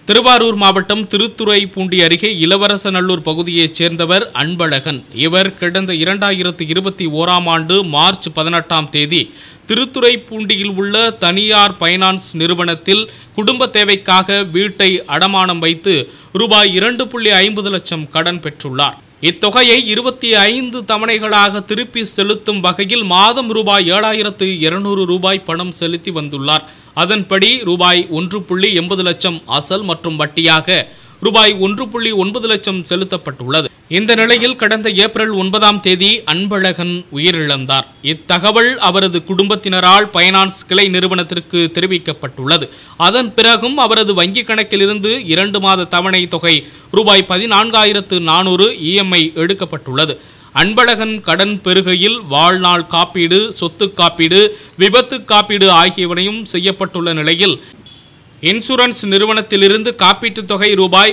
திருவாரூர் மாவட்டம் திருத்துறைப்பூண்டி அருகே இளவரசநல்லூர் பகுதியைச் சேர்ந்தவர் அன்பழகன். இவர் கடந்த 2021ஆம் ஆண்டு மார்ச் 18ஆம் தேதி திருத்துறைப்பூண்டியில் உள்ள தனியார் பைனான்ஸ் நிறுவனத்தில் குடும்ப தேவைக்காக வீட்டை அடமானம் வைத்து ரூபாய் 2.50 லட்சம் கடன் பெற்றுள்ளார். இத்தொகையை 25 தவணைகளாக திருப்பி செலுத்தும் வகையில் மாதம் ரூபாய் 7,200 ரூபாய் பணம் செலுத்தி வந்துள்ளார். அதன்படி ரூபாய் 1.80 லட்சம் அசல் மற்றும் வட்டியாக ரூபாய் 1.9 லட்சம் செலுத்தப்பட்டுள்ளது. இந்த நிலையில் கடந்த ஏப்ரல் 9ஆம் தேதி அன்பழகன் உயிரிழந்தார். இத்தகவல் அவரது குடும்பத்தினரால் பைனான்ஸ் கிளை நிறுவனத்திற்கு தெரிவிக்கப்பட்டுள்ளது. அதன் பிறகும் அவரது வங்கிக் கணக்கிலிருந்து 2 மாத தவணை தொகை ரூபாய் 14,400 EMI எடுக்கப்பட்டுள்ளது. அன்பழகன் கடன் பெறுகையில் வாழ்நாள் காப்பீடு, சொத்து காப்பீடு, விபத்து காப்பீடு ஆகியவனையும் செய்யப்பட்டுள்ள நிலையில் இன்சூரன்ஸ் நிறுவனத்திலிருந்து காப்பீட்டுத் தொகை ரூபாய்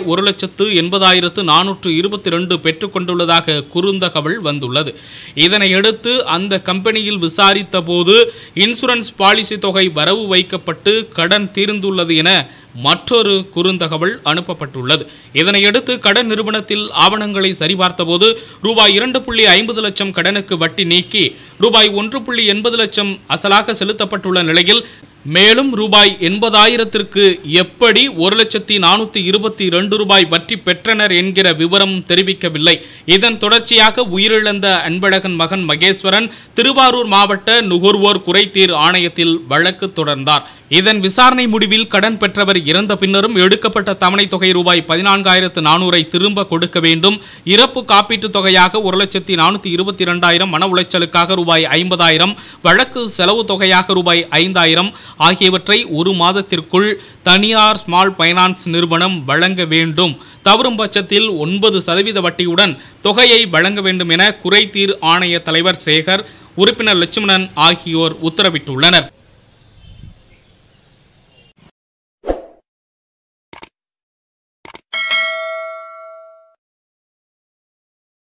1,80,422 பெற்றுக்கொண்டுள்ளதாக குறுந்தகவல் வந்துள்ளது. இதனையடுத்து அந்த கம்பெனியில் விசாரித்த போது இன்சூரன்ஸ் பாலிசி தொகை வரவு வைக்கப்பட்டு கடன் தீர்ந்துள்ளது என மற்றொரு குறுந்தகவல் அனுப்பப்பட்டுள்ளது. இதனையடுத்து கடன் நிறுவனத்தில் ஆவணங்களை சரிபார்த்தபோது ரூபாய் 2.50 லட்சம் கடனுக்கு வட்டி நீக்கி ரூபாய் 1.80 லட்சம் அசலாக செலுத்தப்பட்டுள்ள நிலையில் மேலும் ரூபாய் 80,000ற்கு எப்படி 1,422 ரூபாய் வட்டி பெற்றனர் என்கிற விவரம் தெரிவிக்கவில்லை. இதன் தொடர்ச்சியாக உயிரிழந்த அன்பழகன் மகன் மகேஸ்வரன் திருவாரூர் மாவட்ட நுகர்வோர் குறைதீர் ஆணையத்தில் வழக்கு தொடர்ந்தார். இதன் விசாரணை முடிவில் கடன் பெற்றவர் இறந்த பின்னரும் எடுக்கப்பட்ட தவணை தொகை ரூபாய் 14,400 திரும்ப கொடுக்க வேண்டும். இறப்பு காப்பீட்டுத் தொகையாக 1,422,000, மன உளைச்சலுக்காக ரூபாய் 50,000, வழக்கு செலவு தொகையாக ரூபாய் 5,000 ஆகியவற்றை 1 மாதத்திற்குள் தனியார் ஸ்மால் பைனான்ஸ் நிறுவனம் வழங்க வேண்டும். தவறும் பட்சத்தில் 9% வட்டியுடன் தொகையை வழங்க வேண்டும் என குறைதீர் ஆணைய தலைவர் சேகர், உறுப்பினர் லட்சுமணன் ஆகியோர் உத்தரவிட்டுள்ளனர்.